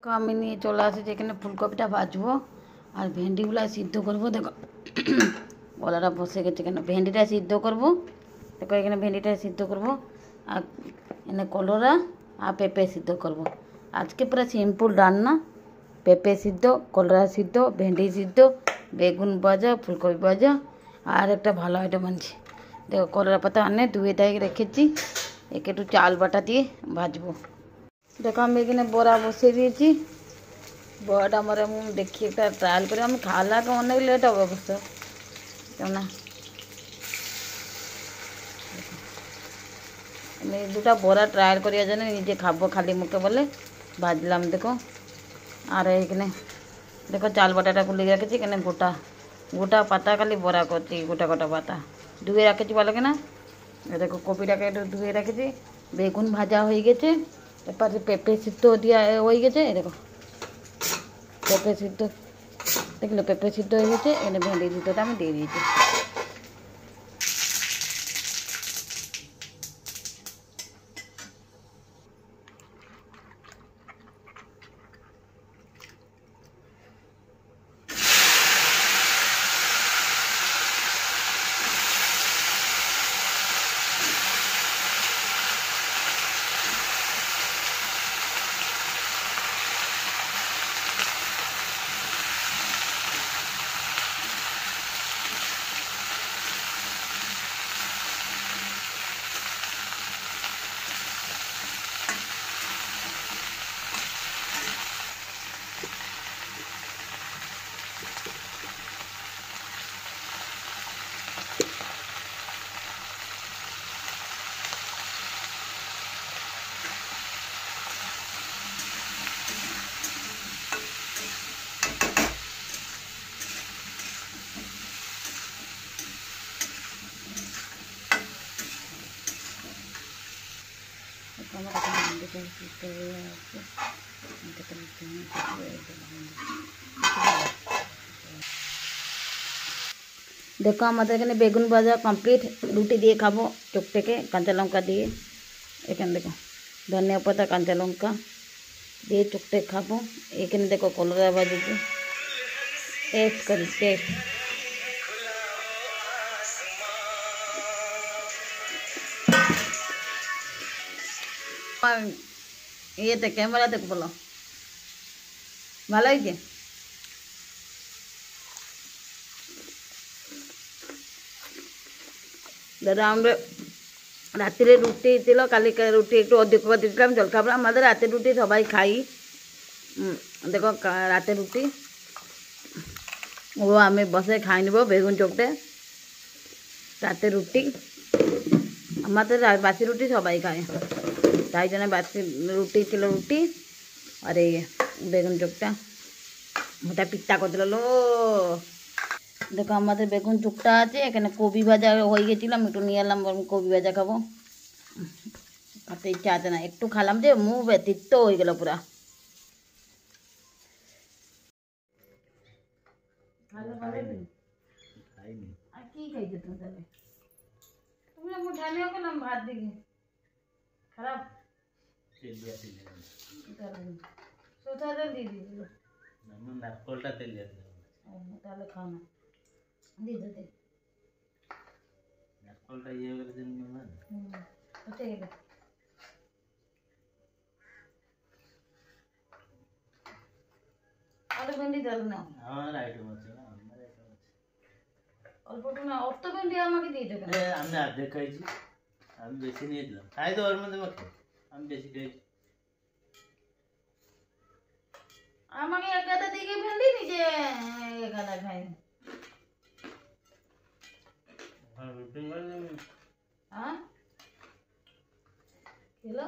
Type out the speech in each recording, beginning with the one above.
আমি নিয়ে চলে আসেছি এখানে ফুলকপিটা ভাজবো আর ভেন্ডিগুলো সিদ্ধ করবো। দেখো গলাটা বসে গেছে, কেন ভেন্ডিটা সিদ্ধ করবো। দেখো এখানে ভেন্ডিটা সিদ্ধ করবো আর এখানে কলরা আর পেঁপে সিদ্ধ করবো। আজকে পুরো সিম্পল রান্না, পেঁপে সিদ্ধ, কলরা সিদ্ধ, ভেন্ডি সিদ্ধ, বেগুন ভাজা, ফুলকপি ভাজা আর একটা ভালো আইটেম আনছি। দেখো কলরা পাতা আনে ধুয়ে দিয়ে রেখেছি, একে একটু চাল বাটা দিয়ে ভাজবো। দেখো আমি এখানে বড়া বসিয়ে দিয়েছি। বড়াটা আমার দেখি একটা ট্রায়াল করে, আমি খাওয়ালে অনেক লেট হবে অবশ্য, কেননা আমি দুটা বড়া ট্রায়াল করিয়া জানি নিজে খাবো খালি মুখে বলে ভাজলাম। দেখো আর এইখানে দেখো চাল বাটাটা গুলে রেখেছি, এখানে গোটা গোটা পাতা খালি বড়া করছি, গোটা গোটা পাতা ধুয়ে রাখেছি ভালো কিনা। দেখো কপিটাকে একটু ধুয়ে রেখেছি, বেগুন ভাজা হয়ে গেছে, তারপরে পেঁপে সিদ্ধ দিয়া হয়ে গেছে। দেখো পেঁপে সিদ্ধ, দেখলে পেঁপে সিদ্ধ হয়ে গেছে, এখানে ভেন্ডি সিদ্ধটা আমি দিয়ে দিয়েছি। আমার এখন ভেন্ডিটা সিদ্ধ হয়ে আছে, দেখো আমাদের এখানে বেগুন ভাজা কমপ্লিট। রুটি দিয়ে খাবো টুকটেকে কাঁচা লঙ্কা দিয়ে। এখানে দেখো ধনিয়া পাতা কাঁচা লঙ্কা দিয়ে টুকটেক খাবো। এখানে দেখো কলরা ভাজেছি, টেস্ট করি টেস্ট। ইয়েতে ক্যামেরাতে বলো ভালো হয়েছে। দাদা আমরা রাত্রে রুটি ছিল, কালকে রুটি একটু অধিক করে দিয়েছিলাম জলখাবার। আমাদের রাতের রুটি সবাই খাই। দেখো রাতে রুটি ও আমি বসে খাই নেব বেগুন চোখতে। রাতে রুটি আমাদের বাসি রুটি সবাই খায়, তাই জন্য বাসি রুটি ছিল রুটি আর এই বেগুন চোখটা ওটা পিত্তা করে দিল। দেখো আমাদের বেগুন চোখটা আছে, এখানে কপি ভাজা হয়ে গেছিলাম, একটু নিয়ে এলাম, কপি ভাজা খাবো। খেতে ইচ্ছা আছে না, একটু খালাম যে মুখ ব্যতীত হয়ে গেল পুরা। আর কি খাইছো তুমি তাহলে? তুমি আমার ঢালিও খেলাম ভাত দিকে খারাপ সোথা তেল দিয়ে দিয়েছিল, নারকলটা তেল দিয়ে তাহলে খাও না, দিয়ে দে নারকলটা ইয়ে করে দিন না। হচ্ছে গেলে আলু ভেন্ডি দাও না, আমার আইটেম আছে না, আমার আইটেম আছে অল্পটু না। অত ভেন্ডি আমাকে দিয়েছো কেন? আমি অর্ধেক খাইছি, আমি বেশি নিয়ে দিলাম, খাই তো ওর মধ্যে মাখো, আমি বেশি খাইছি। আমাকে এক গাদা দিকে ভেন্ডি নিজে এক গাদা খাই। হ্যাঁ খেলো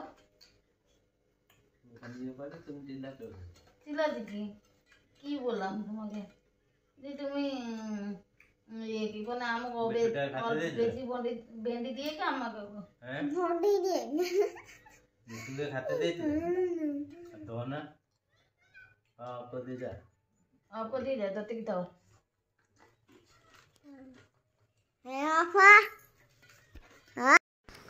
তুমি চিল্লা দিকি কি বললাম তোমাকে যে তুমি ইয়ে কি বলে আমাকে বেশি ভেন্ডি দিয়ে কি আমাকে ভেন্ডি দিয়ে তুমি খাতে দিয়েছো তো না? आपको दे जा तो टिक दाओ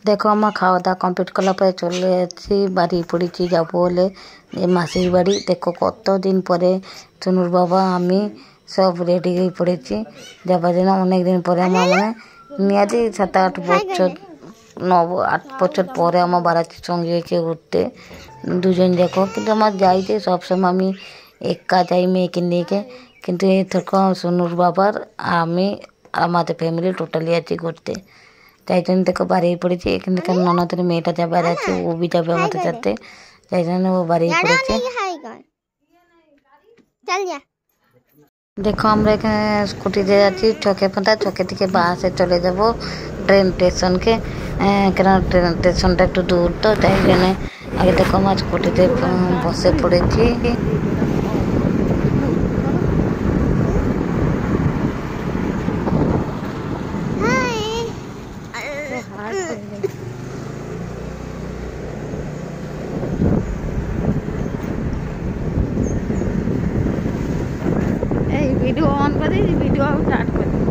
देखो आम खावा दावा कम्प्लीट कलापर चले बाड़ी पड़ी যাব বলে মাসির বাড়ি। देखो কত दिन পরে চুনুর বাবা আমি সব রেডি হয়ে পড়েছি যাবার জন্য। অনেক দিন পরে আমার মানে নিয়াদি 7-8 বছর 9-8 বছর পরে আমার বাড়াচ্ছি সঙ্গে হয়েছে ঘুরতে দুজন দেখো। কিন্তু আমার যাইতে সবসময় আমি একা যাই মেয়েকে নিয়ে, কিন্তু এই থরক চুনুর বাবার আমি আমাদের ফ্যামিলি টোটালি আছি ঘুরতে। তাই জন্য দেখো বাড়িয়ে পড়েছি। এখান থেকে ননদের মেয়েটা যাবার আছে, ও भी যাবে আমাদের সাথে, তাই জন্য ও বাড়িয়ে পড়েছে। দেখো আমরা এখানে স্কুটিতে যাচ্ছি চকে পাতা, চকে থেকে বাসে চলে যাব ট্রেন স্টেশনকে, কেন ট্রেন স্টেশনটা একটু দূর তো, তাই জন্য আগে দেখো আমার স্কুটিতে বসে পড়েছি। वीडियो ऑन कर दी, वीडियो स्टार्ट कर दी।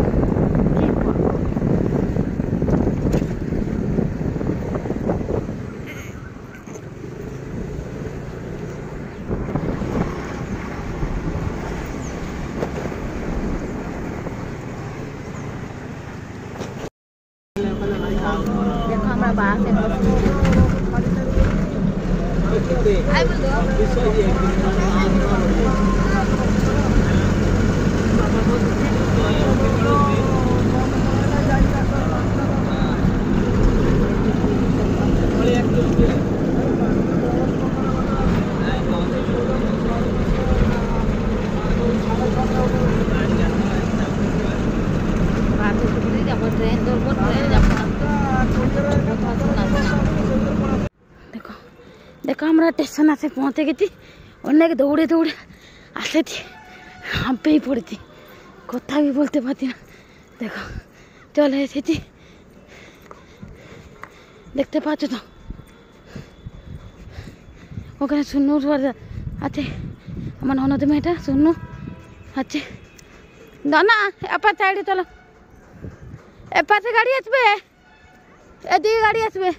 देखो हमारा बाहर से ट्रेन धरबो, ट्रेन যাব। देखो देखो আমরা স্টেশন আসে পৌঁছে গেছি। অনেক দৌড়ে দৌড়ে আসেছি, হাঁপেই পড়েছি, কথা भी বলতে পারছি না। দেখো চলে এসেছি, দেখতে পাচ্ছ তো ওখানে সুন্নুর আছে, আমার ননদ মেয়েটা সুন্নু আছে। না এপার সাইডে চলো, এপাশে গাড়ি আসবে, এদিকে গাড়ি আসবে।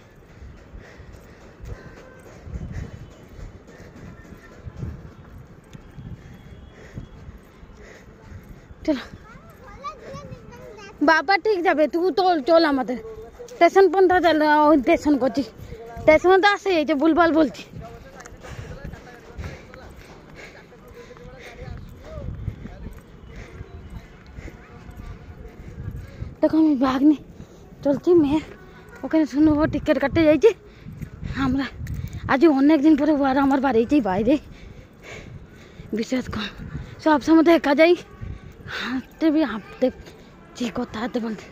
চলো বাবা ঠিক যাবে, তুই তো চল আমাদের স্টেশন পর্যন্ত চল। স্টেশন করছি, স্টেশন তো আসে এই যে ভুলভাল বলছি। দেখো আমি ব্যাগ নিয়ে চলছি, মেয়ে ওখানে শুনে ও টিকিট কাটতে যাইছে। আমরা আজ অনেক দিন পরে ও আর আমার বাড়িতেই বাইরে, বিশ্বাস কর সব সময় তো একা যাই, হাঁটতে भी হাঁটতে যে কথা হাঁটতে বলতে।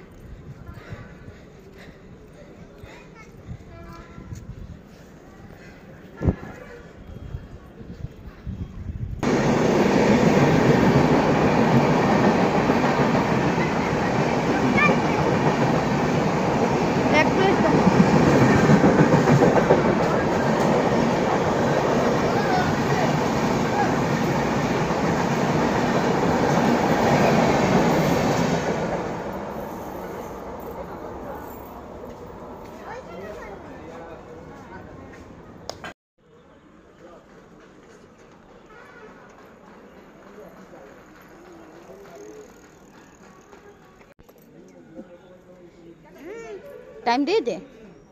टाइम दे दे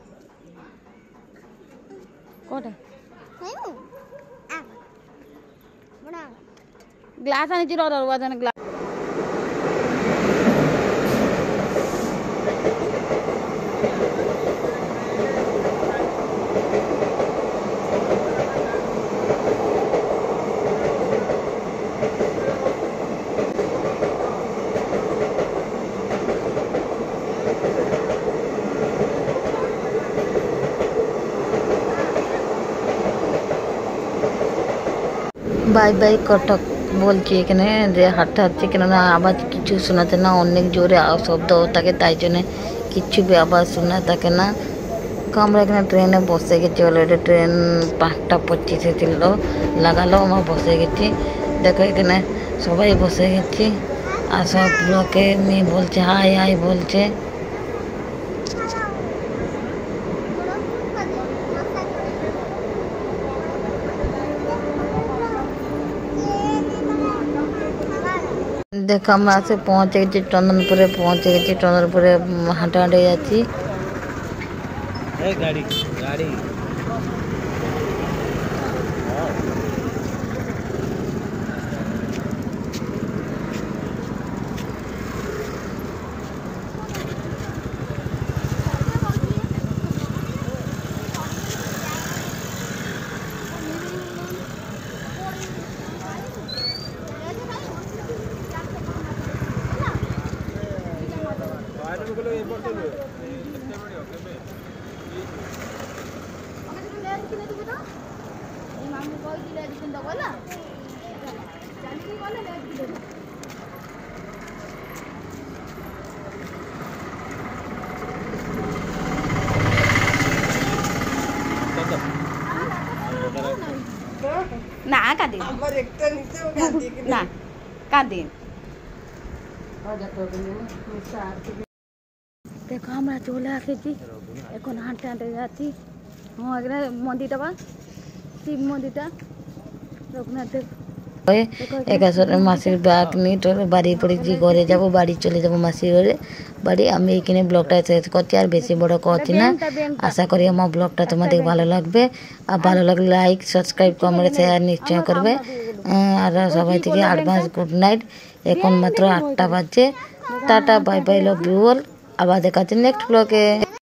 कोटा ग्लास आने चिरो और वादन ग्लास বাই বাই কটক বলছি এখানে যে হাঁটতে হাঁটছে, কেননা আওয়াজ কিছু শোনাতে না, অনেক জোরে শব্দ থাকে, তাই জন্যে কিচ্ছু भी আওয়াজ শোনা থাকে না। আমরা এখানে ট্রেনে বসে গেছি অলরেডি, ট্রেন 5টা 25 ছিল লাগালো, আমরা বসে গেছি। দেখো এখানে সবাই বসে গেছি আর সব লোকে মেয়ে বলছে হাই হাই বলছে। देख हमरा से पहुँचे चंदनपुरे पहुँचे चंदनपुरे हाटे हाटे जाती गाड़ी गाड़ी ना कादी ना कादी देखो हमरा चले आसी এখন হাঁটতে হাঁটতে যাচ্ছি এখানে মন্দিরটা বা শিব মন্দিরটা রঘুনাথ একাশর মাসির ব্যাগ নিয়ে তোর বাড়ি পড়েছি ঘরে যাব বাড়ি চলে যাব মাসির ঘরে বাড়ি আমি এখানে ব্লগটা শেষ করছি আর বেশি বড় করছি না আশা করি আমার ব্লগটা তোমাদের ভালো লাগবে আর ভালো লাগলে লাইক সাবস্ক্রাইব কমেন্ট শেয়ার নিশ্চয় করবে আর সবাই থেকে অ্যাডভান্স গুড নাইট এখন মাত্র 8টা বাজে tata bye bye love you all আবার দেখা হচ্ছে নেক্সট ব্লগে।